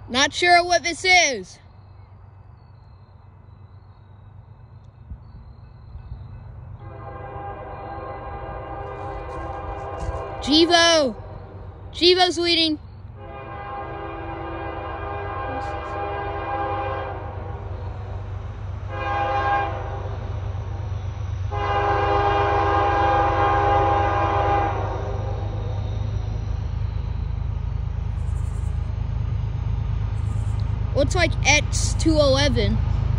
Not sure what this is. Gevo. Gevo's leading. Looks like X211.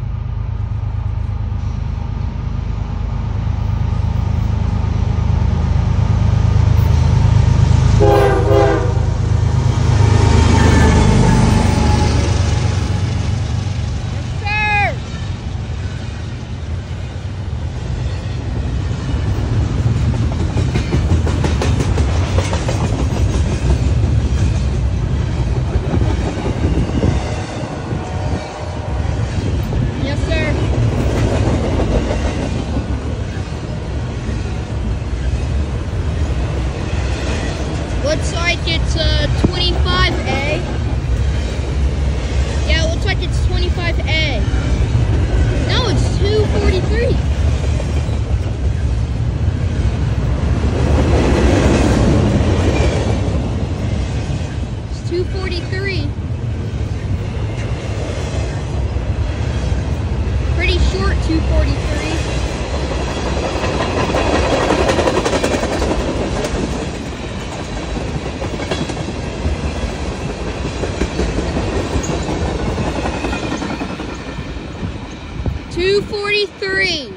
Looks like it's 25A. Yeah, it looks like it's 25A. No, it's 243. It's 243. Pretty short 243. $243.